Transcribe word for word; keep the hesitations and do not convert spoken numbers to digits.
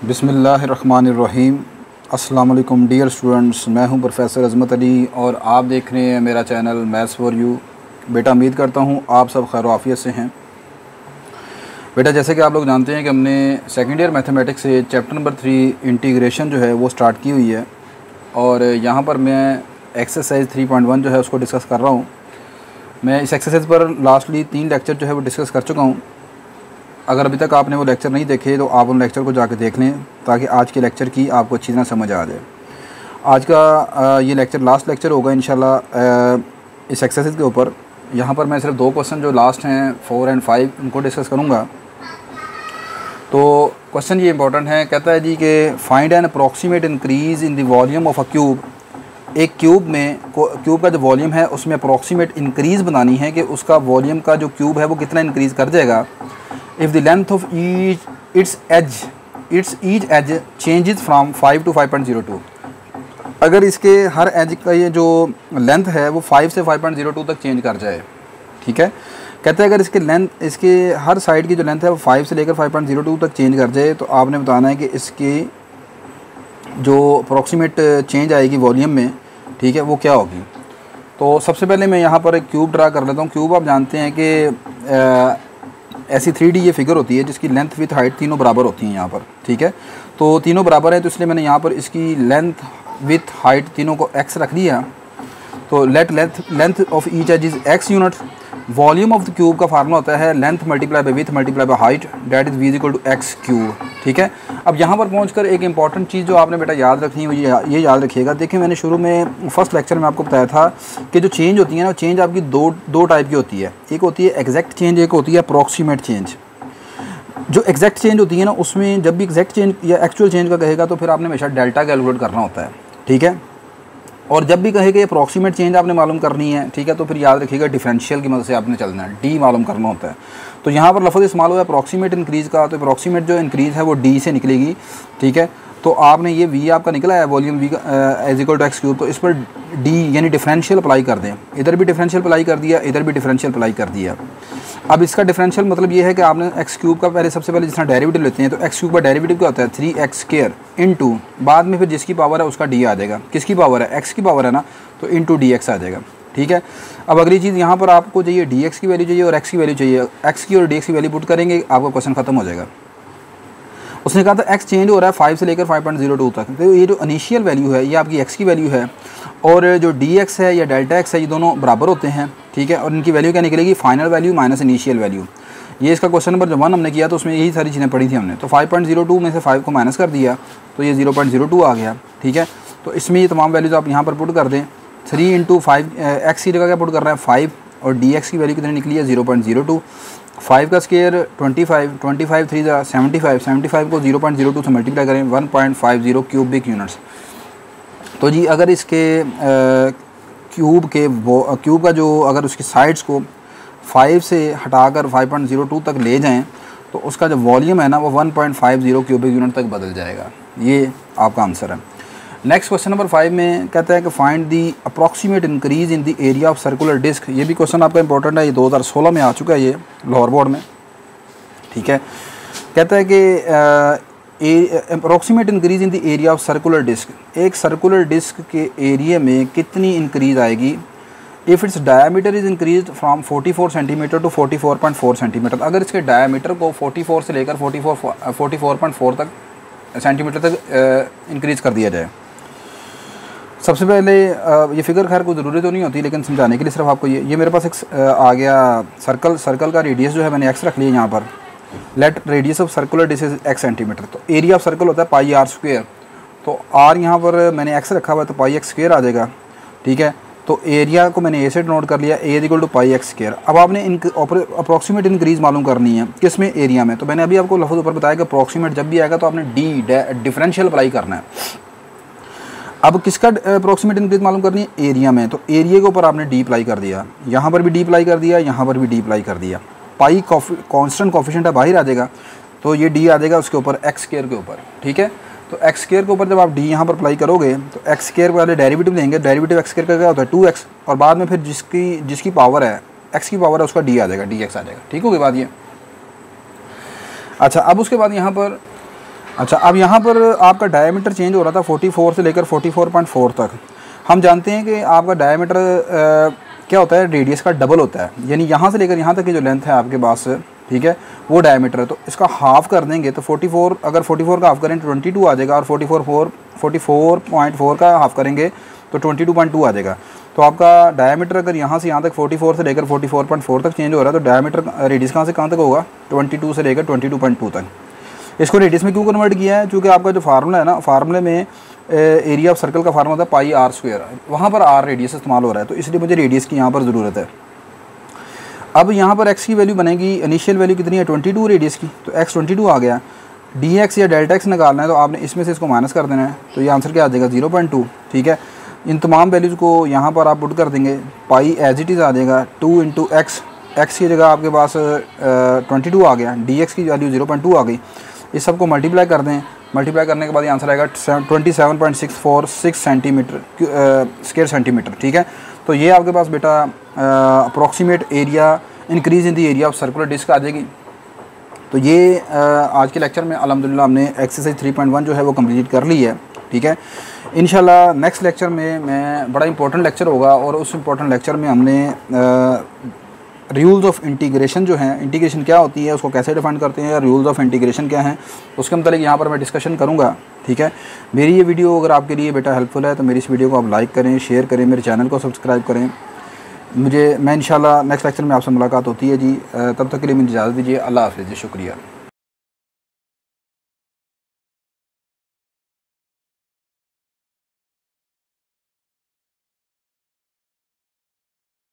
बिस्मिल्लाहिर्रहमानिर्रहीम। अस्सलाम वालेकुम डियर स्टूडेंट्स, मैं हूं प्रोफेसर अज़मत अली और आप देख रहे हैं मेरा चैनल मैथ्स फॉर यू। बेटा उम्मीद करता हूं आप सब खैर आफियत से हैं। बेटा जैसे कि आप लोग जानते हैं कि हमने सेकेंड ईयर मैथमेटिक्स से चैप्टर नंबर थ्री इंटीग्रेशन जो है वो स्टार्ट की हुई है और यहाँ पर मैं एक्सरसाइज थ्री पॉइंट वन जो है उसको डिस्कस कर रहा हूँ। मैं इस एक्सरसाइज पर लास्टली तीन लेक्चर जो है वो डिस्कस कर चुका हूँ। अगर अभी तक आपने वो लेक्चर नहीं देखे तो आप उन लेक्चर को जाकर देख लें ताकि आज के लेक्चर की आपको अच्छी तरह समझ आ जाए। आज का ये लेक्चर लास्ट लेक्चर होगा इंशाल्लाह इस एक्सरसाइज के ऊपर। यहाँ पर मैं सिर्फ दो क्वेश्चन जो लास्ट हैं फोर एंड फाइव उनको डिस्कस करूँगा। तो क्वेश्चन ये इंपॉर्टेंट है, कहता है जी कि find an approximate increase in the volume of a cube. एक क्यूब में क्यूब का जो वॉल्यूम है उसमें अप्रॉक्सीमेट इंक्रीज़ बनानी है कि उसका वॉल्यूम का जो क्यूब है वो कितना इंक्रीज़ कर जाएगा। If the length of each its edge its each edge changes from five to five point zero two, अगर इसके हर एज का ये जो लेंथ है वो फाइव से फाइव पॉइंट ज़ीरो टू तक चेंज कर जाए, ठीक है। कहते हैं अगर इसके लेंथ इसके हर साइड की जो लेंथ है वो फाइव से लेकर फाइव पॉइंट ज़ीरो टू तक चेंज कर जाए तो आपने बताना है कि इसकी जो अप्रॉक्सीमेट चेंज आएगी वॉल्यूम में, ठीक है, वो क्या होगी। तो सबसे पहले मैं यहाँ पर एक क्यूब ड्रा कर लेता हूँ। क्यूब आप जानते हैं कि ऐसी थ्री डी ये फिगर होती है जिसकी लेंथ विथ हाइट तीनों बराबर होती हैं यहाँ पर, ठीक है। तो तीनों बराबर है तो इसलिए मैंने यहाँ पर इसकी लेंथ विथ हाइट तीनों को x रख दिया। तो let length length of each edge is x unit. Volume of the cube का फार्मूला होता है length multiply by width multiply by height that is v equal to x cube, ठीक है। अब यहाँ पर पहुँचकर एक इंपॉर्टेंट चीज़ जो आपने बेटा याद रखनी है ये ये याद रखिएगा। देखिए मैंने शुरू में फर्स्ट लेक्चर में आपको बताया था कि जो चेंज होती है ना, चेंज आपकी दो दो टाइप की होती है। एक होती है एग्जैक्ट चेंज, एक होती है अप्रॉक्सीमेट चेंज। जो एग्जैक्ट चेंज होती है ना उसमें जब भी एग्जैक्ट चेंज या एक्चुअल चेंज का कहेगा तो फिर आपने हमेशा डेल्टा कैलकुलेट करना होता है, ठीक है। और जब भी कहे कि अप्रॉक्सीमेट चेंज आपने मालूम करनी है, ठीक है, तो फिर याद रखिएगा डिफरेंशियल की मदद से आपने चलना है, डी मालूम करना होता है। तो यहाँ पर लफ्ज़ इस्तेमाल हुआ है अप्रॉक्सीमेट इंक्रीज़ का, तो अप्रॉक्सीमेट जो इंक्रीज़ है वो डी से निकलेगी, ठीक है। तो आपने ये वी आपका निकला है volume V is equal to x cube, तो इस पर डी यानी डिफरेंशियल अप्लाई कर दें। इधर भी डिफरेंशियल अप्लाई कर दिया, इधर भी डिफरेंशियल अप्लाई कर दिया। अब इसका डिफरेंशियल मतलब ये है कि आपने एक्स क्यूब का पहले सबसे पहले जितना डेरिवेटिव लेते हैं तो एक्स क्यूब का डेरिवेटिव क्या होता है थ्री एक्स स्क्वायर इनटू, बाद में फिर जिसकी पावर है उसका डी आ जाएगा। किसकी पावर है? एक्स की पावर है ना, तो इनटू डी एक्स आ जाएगा, ठीक है। अब अगली चीज़ यहाँ पर आपको चाहिए डी एक्स की वैल्यू चाहिए और एक्स की वैल्यू चाहिए। एक्स की और डी एक्स की वैल्यू पुट करेंगे आपका क्वेश्चन खत्म हो जाएगा। उसने कहा था एक्स चेंज हो रहा है फाइव से लेकर फाइव पॉइंट ज़ीरो टू तक, तो ये जो इनिशियल वैल्यू है ये आपकी एक्स की वैल्यू है और जो डी एक्स है या डेल्टा एक्स है ये दोनों बराबर होते हैं, ठीक है। और इनकी वैल्यू क्या निकलेगी? Final value minus initial value. ये इसका क्वेश्चन नंबर जो वन हमने किया तो उसमें यही सारी चीज़ें पढ़ी थी हमने। तो फाइव पॉइंट ज़ीरो टू में से फाइव को माइनस कर दिया तो ये ज़ीरो पॉइंट ज़ीरो टू आ गया, ठीक है। तो इसमें ये तमाम वैल्यूज़ आप यहाँ पर पुट कर दें। थ्री इंटू फाइव एक्स की जगह क्या पुट कर रहे हैं फाइव और डी एक्स की वैल्यू कितनी निकली है zero point zero two. Five का square twenty five, twenty five three जा सेवेंटी फाइव, सेवेंटी फाइव को ज़ीरो पॉइंट ज़ीरो टू से मल्टीप्लाई करें one point five zero cubic units. तो जी अगर इसके क्यूब के वो क्यूब का जो अगर उसकी साइड्स को फाइव से हटाकर फाइव पॉइंट ज़ीरो टू तक ले जाएं तो उसका जो वॉल्यूम है ना वो one point five zero cubic unit तक बदल जाएगा। ये आपका आंसर है। नेक्स्ट क्वेश्चन नंबर फाइव में कहता है कि find the approximate increase in the area of circular disc. ये भी क्वेश्चन आपका इंपॉर्टेंट है, ये दो हज़ार सोलह में आ चुका है ये लाहौर बोर्ड में, ठीक है। कहता है कि approximate increase in the area of circular disc. एक सर्कुलर डिस्क के एरिया में कितनी इंक्रीज़ आएगी if its diameter is increase from forty four centimetre to forty four point four centimetre. अगर इसके डायमीटर को फोर्टी फोर से लेकर forty four forty four point four तक सेंटीमीटर तक इंक्रीज़ कर दिया जाए। सबसे पहले ये फिगर खैर कोई ज़रूरी तो नहीं होती लेकिन समझाने के लिए सिर्फ आपको ये ये मेरे पास एक आ गया सर्कल। सर्कल का रेडियस जो है मैंने एक्स रख लिया यहाँ पर। Let radius of circular disc is x centimetre. तो एरिया ऑफ सर्कल होता है पाई आर स्क्वायर, तो आर यहाँ पर मैंने एक्स रखा हुआ है तो पाई एक्स स्क्वायर आ जाएगा, ठीक है। तो एरिया को मैंने ए से नोट कर लिया, A equal to pi x square. अब आपने इन अप्रॉक्सीमेट इंक्रीज़ मालूम करनी है किस में? एरिया में। तो मैंने अभी आपको लफ्ज़ ऊपर बताया कि अप्रॉक्सीमेट जब भी आएगा तो आपने डी डिफरेंशियल अप्लाई करना है। अब किसका अप्रॉक्सीमेट इंक्रीज मालूम करनी है? एरिया में। तो एरिया के ऊपर आपने डी अप्लाई कर दिया, यहाँ पर भी डी अप्लाई कर दिया, यहाँ पर भी डी अप्लाई कर दिया। पाई कांस्टेंट कोफिशिएंट है बाहर आ जाएगा तो ये डी आ जाएगा उसके ऊपर एक्स स्क्वायर के ऊपर, ठीक है। तो एक्स स्क्वायर के ऊपर जब आप डी यहाँ पर अप्लाई करोगे तो एक्स स्क्वायर वाले डेरिवेटिव लेंगे। डेरिवेटिव एक्स स्क्वायर का क्या होता है? टू एक्स, और बाद में फिर जिसकी जिसकी पावर है एक्स की पावर है उसका डी आ जाएगा, डी एक्स आ जाएगा, ठीक हो गई बात ये। अच्छा अब उसके बाद यहाँ पर अच्छा, अब यहाँ पर आपका डायमीटर चेंज हो रहा था चौवालीस से लेकर चौवालीस पॉइंट चार तक। हम जानते हैं कि आपका डायमीटर क्या होता है, रेडियस का डबल होता है, यानी यहाँ से लेकर यहाँ तक की जो लेंथ है आपके पास, ठीक है, वो डायमीटर है। तो इसका हाफ़ कर देंगे तो चौवालीस, अगर चौवालीस का हाफ़ करें तो बाईस आ जाएगा, और चौवालीस चौवालीस पॉइंट चार का हाफ़ करेंगे तो बाईस पॉइंट दो आ जाएगा। तो आपका डायमीटर अगर यहाँ से यहाँ तक चौवालीस से लेकर चौवालीस पॉइंट चार तक चेंज हो रहा है, तो डायमीटर रेडियस कहाँ से कहाँ तक होगा, बाईस से लेकर बाईस पॉइंट दो तक। इसको रेडियस में क्यों कन्वर्ट किया है, क्योंकि आपका जो फार्मूला है ना, फार्मूले में एरिया ऑफ सर्कल का फार्मूला होता है पाई आर स्क्वायर, वहाँ पर आर रेडियस इस्तेमाल हो रहा है, तो इसलिए मुझे रेडियस की यहाँ पर ज़रूरत है। अब यहाँ पर एक्स की वैल्यू बनेगी, इनिशियल वैल्यू कितनी है बाईस रेडियस की, तो एक्स बाईस आ गया। डी एक्स या डेल्टा एक्स निकालना है तो आपने इसमें से इसको माइनस कर देना है, तो ये आंसर क्या आ जाएगा ज़ीरो पॉइंट टू। ठीक है, इन तमाम वैल्यूज़ को यहाँ पर आप पुट कर देंगे, पाई एज इट इज़ आ जाएगा टू इंटू एक्स, एक्स की जगह आपके पास ट्वेंटी टू आ गया, डी एक्स की वैल्यू ज़ीरो पॉइंट टू आ गई। इस सब को मल्टीप्लाई कर दें, मल्टीप्लाई करने के बाद ये आंसर आएगा twenty seven point six four six centimetre square centimetre. ठीक है, तो ये आपके पास बेटा approximate area increase in the area of circular disc आ जाएगी। तो ये आ, आज के लेक्चर में अल्हम्दुलिल्लाह हमने एक्सरसाइज थ्री पॉइंट वन जो है वो कंप्लीट कर ली है। ठीक है, इंशाल्लाह नेक्स्ट लेक्चर में मैं बड़ा इंपॉर्टेंट लेक्चर होगा, और उस इंपॉर्टेंट लेक्चर में हमने रूल्स ऑफ इंटीग्रेशन जो हैं, इंटीग्रेशन क्या होती है, उसको कैसे डिफाइन करते हैं, रूल्स ऑफ इंटीग्रेशन क्या हैं, उसके मतलब यहाँ पर मैं डिस्कशन करूँगा। ठीक है, मेरी ये वीडियो अगर आपके लिए बेटा हेल्पफुल है तो मेरी इस वीडियो को आप लाइक करें, शेयर करें, मेरे चैनल को सब्सक्राइब करें। मुझे मैं इंशाल्लाह नेक्स्ट लेक्चर में आपसे मुलाकात होती है जी, तब तक के लिए मुझे इजाज़त दीजिए। अल्लाह हाफ़िज़ जी, शुक्रिया।